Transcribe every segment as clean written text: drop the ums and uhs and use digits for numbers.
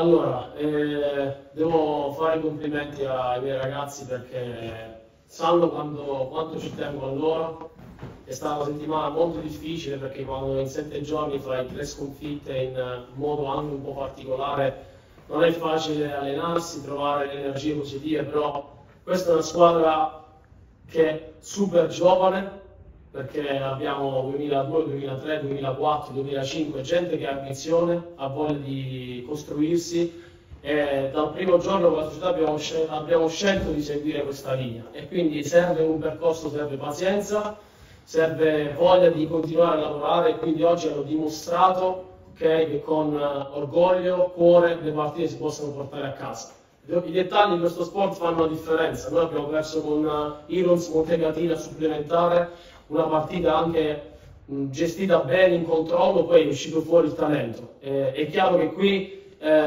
Allora, devo fare i complimenti ai miei ragazzi perché sanno quanto ci tengo a loro. È stata una settimana molto difficile perché quando in 7 giorni fai 3 sconfitte in modo anche un po' particolare non è facile allenarsi, trovare le energie positive, però questa è una squadra che è super giovane perché abbiamo 2002, 2003, 2004, 2005, gente che ha ambizione, ha voglia di costruirsi e dal primo giorno con la società abbiamo scelto di seguire questa linea e quindi serve un percorso, serve pazienza, serve voglia di continuare a lavorare e quindi oggi hanno dimostrato che con orgoglio, cuore, le partite si possono portare a casa. I dettagli in questo sport fanno la differenza. Noi abbiamo perso con Irons Montecatina supplementare, una partita anche gestita bene in controllo, poi è uscito fuori il talento. È chiaro che qui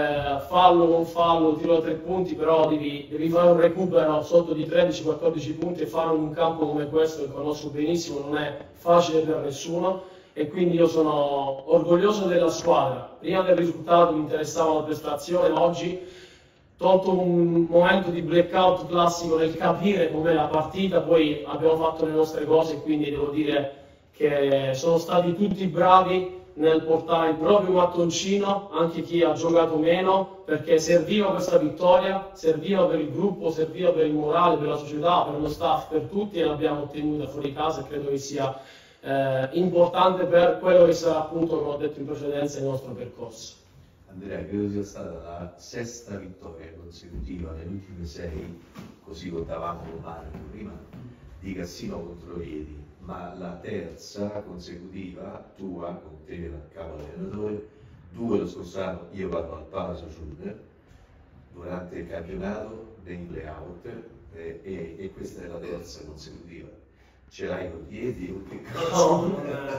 fallo, non fallo, tiro da 3 punti, però devi fare un recupero sotto di 13-14 punti e farlo in un campo come questo che conosco benissimo, non è facile per nessuno. E quindi io sono orgoglioso della squadra. Prima del risultato mi interessava la prestazione, oggi tolto un momento di blackout classico nel capire com'è la partita, poi abbiamo fatto le nostre cose e quindi devo dire che sono stati tutti bravi nel portare il proprio mattoncino, anche chi ha giocato meno, perché serviva questa vittoria, serviva per il gruppo, serviva per il morale, per la società, per lo staff, per tutti e l'abbiamo ottenuta fuori casa e credo che sia importante per quello che sarà appunto, come ho detto in precedenza, il nostro percorso. Andrea, credo sia stata la 6ª vittoria consecutiva nelle ultime 6, così contavamo con Mario prima, di Cassino contro Rieti, ma la 3ª consecutiva tua, con te da capo allenatore, 2 lo scorso anno, io vado al Palazzo Sud, durante il campionato, nei playout, e questa è la 3ª consecutiva. Ce l'hai con Rieti o che cosa? No,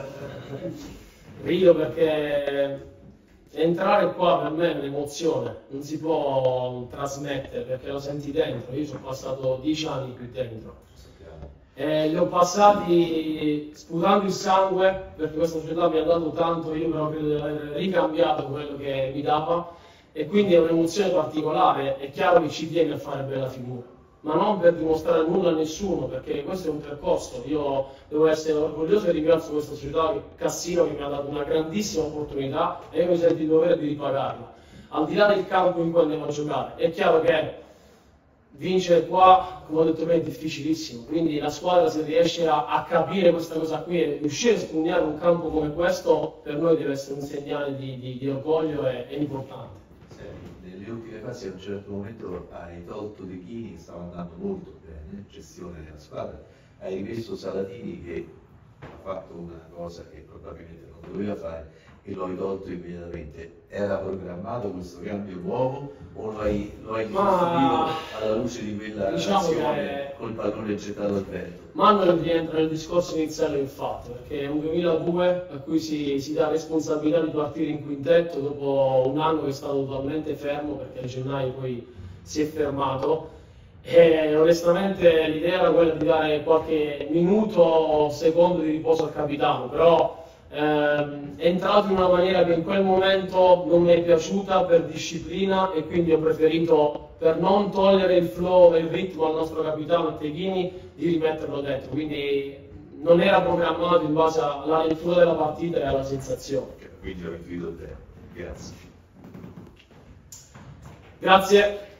rido perché entrare qua per me è un'emozione, non si può trasmettere perché lo senti dentro. Io ci ho passato 10 anni qui dentro e li ho passati sputando il sangue perché questa società mi ha dato tanto, io però credo di aver ricambiato quello che mi dava e quindi è un'emozione particolare. È chiaro che ci tieni a fare bella figura, ma non per dimostrare nulla a nessuno, perché questo è un percorso. Io devo essere orgoglioso e ringrazio questa società, Cassino, che mi ha dato una grandissima opportunità e io mi sento di dovere di ripagarla. Al di là del campo in cui andiamo a giocare, è chiaro che vincere qua, come ho detto prima, è difficilissimo, quindi la squadra, se riesce a capire questa cosa qui e riuscire a spugnare un campo come questo, per noi deve essere un segnale di orgoglio e importante. Nelle ultime fasi a un certo momento hai tolto De Chini che stava andando molto bene, gestione della squadra, hai rimesso Salatini che ha fatto una cosa che probabilmente non doveva fare e lo hai tolto immediatamente. Era programmato questo cambio nuovo o lo hai sostituito alla luce di quella azione col pallone gettato al vento? Manuel rientra nel discorso iniziale del fatto, perché è un 2002 a cui si dà responsabilità di partire in quintetto dopo un anno che è stato totalmente fermo perché a gennaio poi si è fermato e onestamente l'idea era quella di dare qualche minuto o secondo di riposo al capitano, però è entrato in una maniera che in quel momento non mi è piaciuta per disciplina e quindi ho preferito, per non togliere il flow e il ritmo al nostro capitano Teghini, di rimetterlo dentro, quindi non era programmato in base alla lettura della partita e alla sensazione. Quindi ho intuito te. Grazie. Grazie.